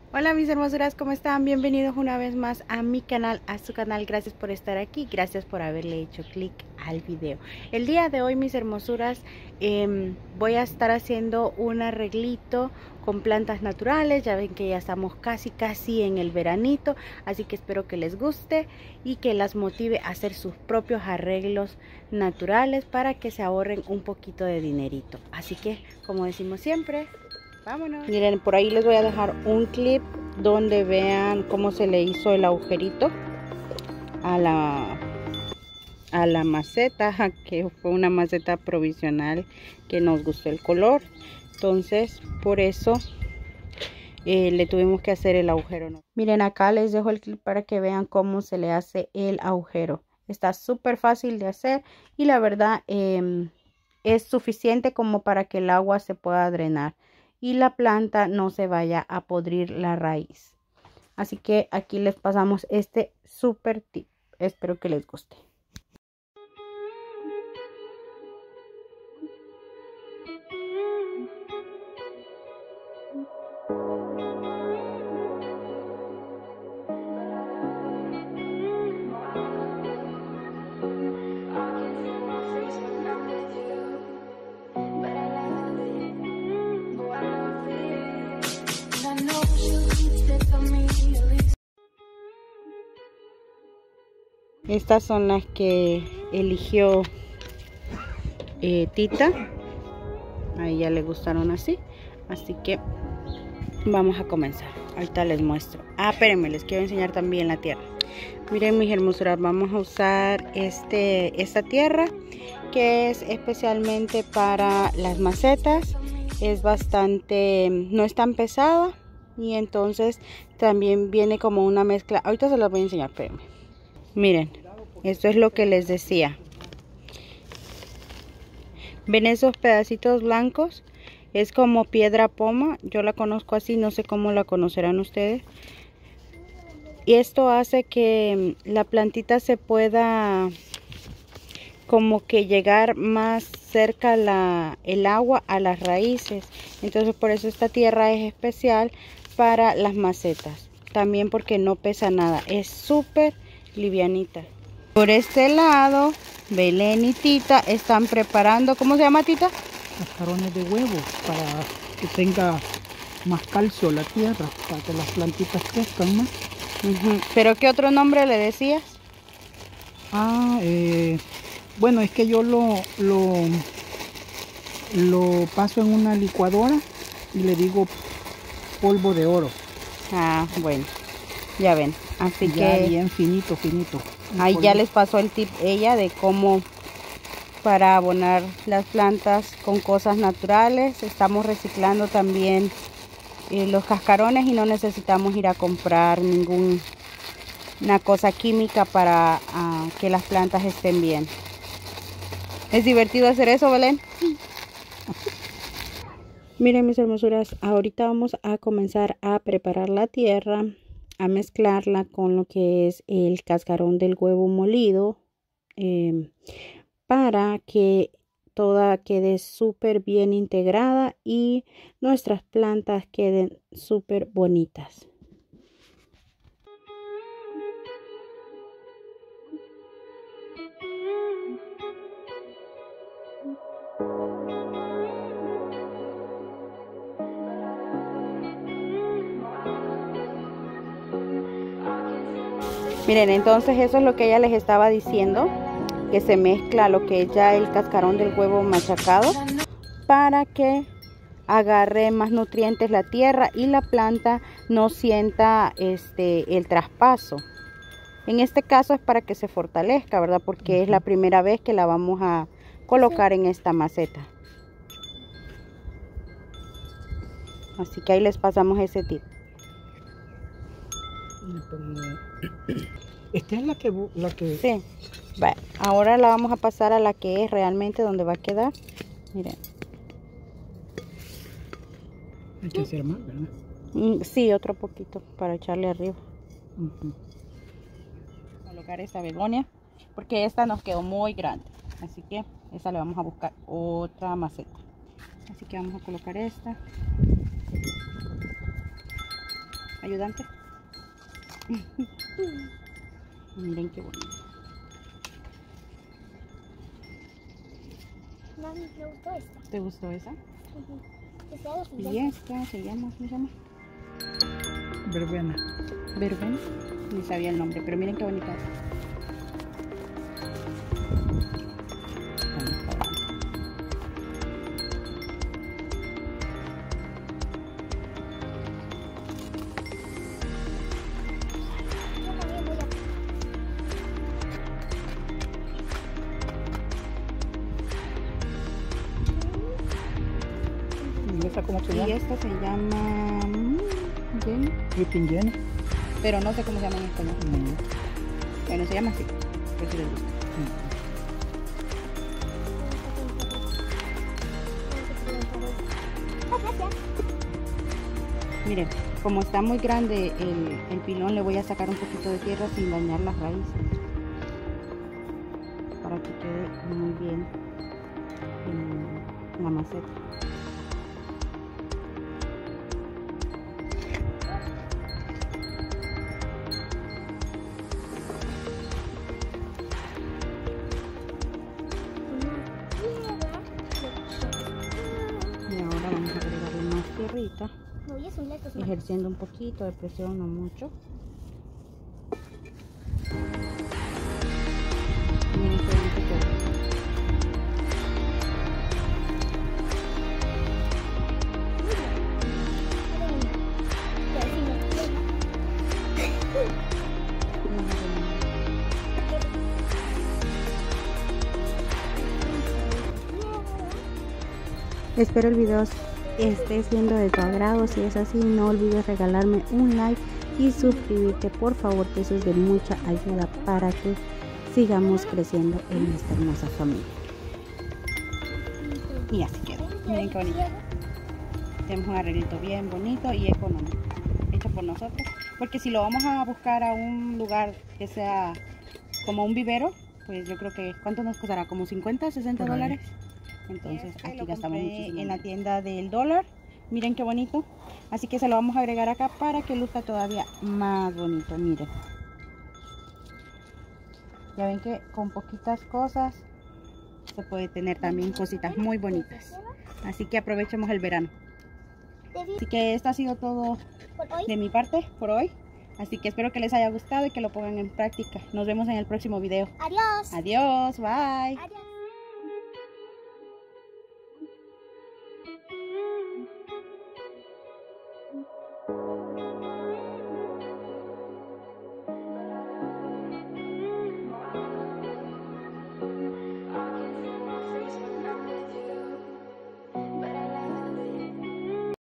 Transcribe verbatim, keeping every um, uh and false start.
Hola mis hermosuras, ¿cómo están? Bienvenidos una vez más a mi canal, a su canal. Gracias por estar aquí, gracias por haberle hecho clic al video. El día de hoy, mis hermosuras, eh, voy a estar haciendo un arreglito con plantas naturales. Ya ven que ya estamos casi casi en el veranito, así que espero que les guste y que las motive a hacer sus propios arreglos naturales para que se ahorren un poquito de dinerito. Así que, como decimos siempre, vámonos. Miren, por ahí les voy a dejar un clip donde vean cómo se le hizo el agujerito a la a la maceta, que fue una maceta provisional que nos gustó el color. Entonces, por eso eh, le tuvimos que hacer el agujero. Miren, acá les dejo el clip para que vean cómo se le hace el agujero. Está súper fácil de hacer y la verdad eh, es suficiente como para que el agua se pueda drenar y la planta no se vaya a podrir la raíz. Así que aquí les pasamos este super tip. Espero que les guste. Estas son las que eligió eh, Tita. A ella le gustaron así. Así que vamos a comenzar. Ahorita les muestro. Ah, espérenme, les quiero enseñar también la tierra. Miren mis hermosuras, vamos a usar este, esta tierra que es especialmente para las macetas. Es bastante, no es tan pesada y entonces también viene como una mezcla. Ahorita se los voy a enseñar, espérenme. Miren, esto es lo que les decía. ¿Ven esos pedacitos blancos? Es como piedra poma. Yo la conozco así, no sé cómo la conocerán ustedes. Y esto hace que la plantita se pueda como que llegar más cerca la, el agua a las raíces. Entonces por eso esta tierra es especial para las macetas. También porque no pesa nada. Es súper livianita. Por este lado, Belén y Tita están preparando, ¿cómo se llama, Tita? Cascarones de huevo para que tenga más calcio la tierra, para que las plantitas crezcan más. Uh-huh. ¿Pero qué otro nombre le decías? Ah, eh, bueno, es que yo lo, lo, lo paso en una licuadora y le digo polvo de oro. Ah, bueno, ya ven. Así ya que bien finito, finito. Ahí polvo. Ya les pasó el tip ella de cómo para abonar las plantas con cosas naturales. Estamos reciclando también eh, los cascarones y no necesitamos ir a comprar ninguna cosa química para uh, que las plantas estén bien. ¿Es divertido hacer eso, Belén? Sí. Miren mis hermosuras, ahorita vamos a comenzar a preparar la tierra, a mezclarla con lo que es el cascarón del huevo molido eh, para que toda quede súper bien integrada y nuestras plantas queden súper bonitas. Miren, entonces eso es lo que ella les estaba diciendo, que se mezcla lo que es ya el cascarón del huevo machacado para que agarre más nutrientes la tierra y la planta no sienta este el traspaso. En este caso es para que se fortalezca, ¿verdad? Porque es la primera vez que la vamos a colocar en esta maceta. Así que ahí les pasamos ese tip. Esta es la que... La que... Sí. Vale. Ahora la vamos a pasar a la que es realmente donde va a quedar. Miren. Hay que hacer más, ¿verdad? Mm, sí, otro poquito para echarle arriba. Uh-huh. Colocar esta begonia porque esta nos quedó muy grande. Así que esa le vamos a buscar otra maceta. Así que vamos a colocar esta. ayudante. Miren qué bonito. Mami, me gustó esta. ¿Te gustó esa? Uh-huh. Esta es Y esta se llama, ¿cómo se llama? Verbena. Verbena. Ni sabía el nombre, pero miren qué bonita es. ¿Y esta cómo se Y llama? esta se llama mm, Jenny, Whipping Jenny. pero no sé cómo se llama en español. Mm. Bueno, se llama así. Pues si les gusta. Miren, como está muy grande el, el pilón, le voy a sacar un poquito de tierra sin dañar las raíces. Para que quede muy bien en la maceta. Y ahora vamos a agregarle más tierrita, No, y es un leto. ejerciendo un poquito de presión, no mucho. Miren qué bonito quedó. Espero el video esté siendo de tu agrado. Si es así, no olvides regalarme un like y suscribirte, por favor, que eso es de mucha ayuda para que sigamos creciendo en esta hermosa familia. Y así quedó. Miren qué bonito. Tenemos un arreglito bien bonito y económico, hecho por nosotros. Porque si lo vamos a buscar a un lugar que sea como un vivero, pues yo creo que, ¿cuánto nos costará? ¿Como cincuenta, sesenta dólares? Entonces este aquí gastamos muchísimo en la tienda del dólar. Miren qué bonito. Así que se lo vamos a agregar acá para que luzca todavía más bonito. Miren. Ya ven que con poquitas cosas se puede tener también cositas muy bonitas. Así que aprovechemos el verano. Así que esto ha sido todo de mi parte por hoy. Así que espero que les haya gustado y que lo pongan en práctica. Nos vemos en el próximo video. Adiós. Adiós, bye. Adiós. Thank you.